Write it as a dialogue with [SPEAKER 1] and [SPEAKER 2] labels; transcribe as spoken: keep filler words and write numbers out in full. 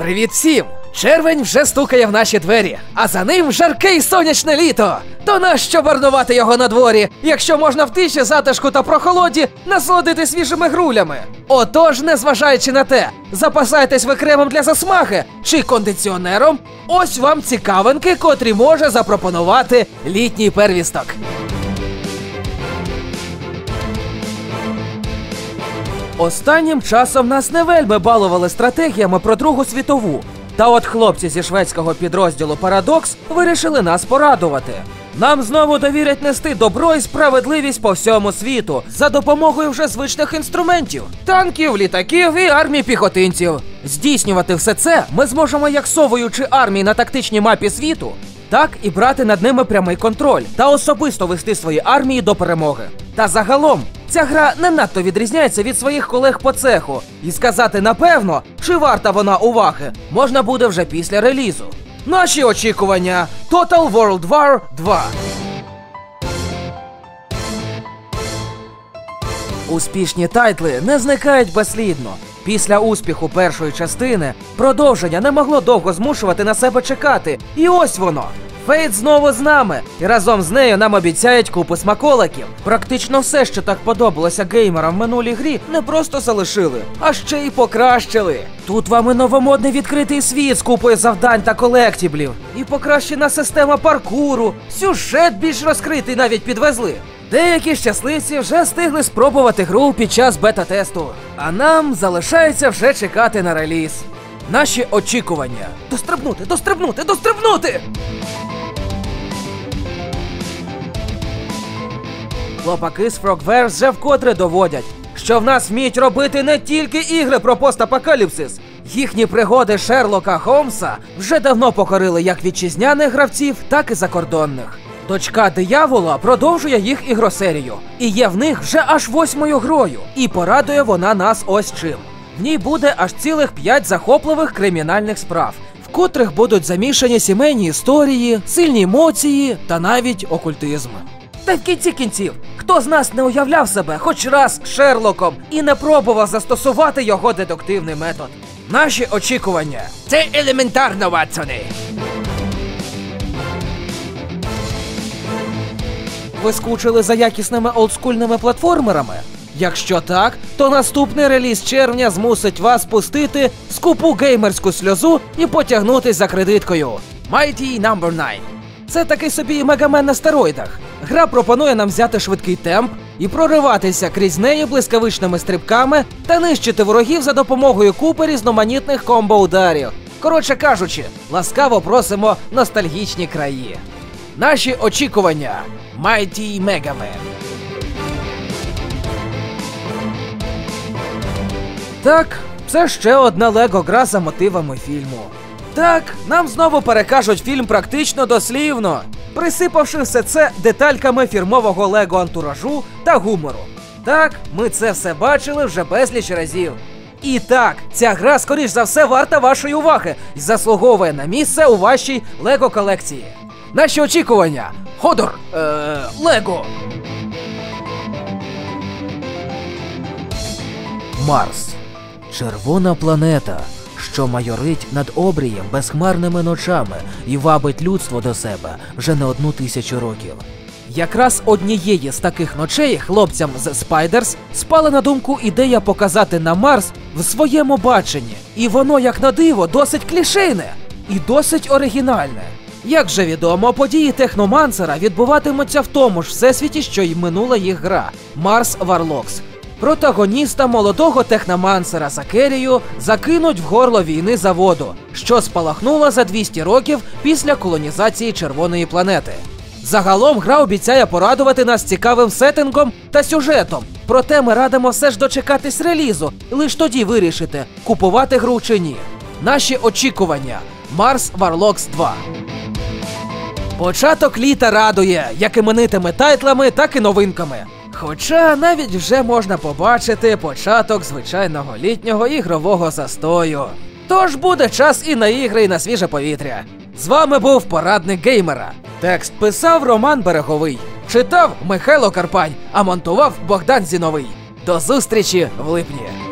[SPEAKER 1] Привіт всім! Червень вже стукає в наші двері, а за ним жарке й сонячне літо. То нащо марнувати його на дворі, якщо можна в тиші, затишку та прохолоді насолодити свіжими грулями? Отож, незважаючи на те, запасайтесь ви кремом для засмаги чи кондиціонером, ось вам цікавинки, котрі може запропонувати літній первісток. Останнім часом нас не вельми балували стратегіями про Другу світову. Та от хлопці зі шведського підрозділу «Парадокс» вирішили нас порадувати. Нам знову довірять нести добро і справедливість по всьому світу за допомогою вже звичних інструментів – танків, літаків і армії піхотинців. Здійснювати все це ми зможемо як совуючи армії на тактичній мапі світу, так і брати над ними прямий контроль та особисто вести свої армії до перемоги. Та загалом, ця гра не надто відрізняється від своїх колег по цеху, і сказати напевно, чи варта вона уваги, можна буде вже після релізу. Наші очікування – Total World War два. Успішні тайтли не зникають безслідно. Після успіху першої частини продовження не могло довго змушувати на себе чекати. І ось воно! Фейт знову з нами, і разом з нею нам обіцяють купу смаколиків. Практично все, що так подобалося геймерам в минулій грі, не просто залишили, а ще й покращили. Тут вам і новомодний відкритий світ з купою завдань та колектіблів, і покращена система паркуру, сюжет більш розкритий навіть підвезли. Деякі щасливці вже встигли спробувати гру під час бета-тесту, а нам залишається вже чекати на реліз. Наші очікування – дострибнути, дострибнути, дострибнути! Хлопаки з Frogwares вже вкотре доводять, що в нас вміють робити не тільки ігри про постапокаліпсис. Їхні пригоди Шерлока Холмса вже давно покорили як вітчизняних гравців, так і закордонних. Дочка диявола продовжує їх ігросерію, і є в них вже аж восьмою грою, і порадує вона нас ось чим. В ній буде аж цілих п'ять захопливих кримінальних справ, в котрих будуть замішані сімейні історії, сильні емоції та навіть окультизм. Та в кінці кінців, хто з нас не уявляв себе хоч раз Шерлоком і не пробував застосувати його дедуктивний метод? Наші очікування – це елементарно, Ватсони! Ви скучили за якісними олдскульними платформерами? Якщо так, то наступний реліз червня змусить вас пустити скупу геймерську сльозу і потягнутись за кредиткою. Mighty Number дев'ять. Це такий собі Мегамен на стероїдах. Гра пропонує нам взяти швидкий темп і прориватися крізь неї блискавичними стрибками та нищити ворогів за допомогою купи різноманітних комбо-ударів. Коротше кажучи, ласкаво просимо ностальгічні краї. Наші очікування – Mighty Megaman. Так, це ще одна лего-гра за мотивами фільму. Так, нам знову перекажуть фільм практично дослівно, присипавши все це детальками фірмового лего-антуражу та гумору. Так, ми це все бачили вже безліч разів. І так, ця гра, скоріш за все, варта вашої уваги і заслуговує на місце у вашій лего-колекції. Наші очікування – Ходор, е, Лего. Марс. Червона планета, що майорить над обрієм безхмарними ночами і вабить людство до себе вже не одну тисячу років. Якраз однієї з таких ночей хлопцям з Спайдерс спала на думку ідея показати на Марс в своєму баченні. І воно, як на диво, досить клішейне і досить оригінальне. Як же відомо, події Техномансера відбуватимуться в тому ж всесвіті, що й минула їх гра – Марс Варлокс. Протагоніста молодого техномансера Закерію закинуть в горло війни за воду, що спалахнула за двісті років після колонізації червоної планети. Загалом гра обіцяє порадувати нас цікавим сеттингом та сюжетом, проте ми радимо все ж дочекатись релізу, лиш тоді вирішити, купувати гру чи ні. Наші очікування – Марс Варлокс два. Початок літа радує як іменитими тайтлами, так і новинками. Хоча навіть вже можна побачити початок звичайного літнього ігрового застою. Тож буде час і на ігри, і на свіже повітря. З вами був Порадник Геймера. Текст писав Роман Береговий, читав Михайло Карпань, а монтував Богдан Зіновий. До зустрічі в липні!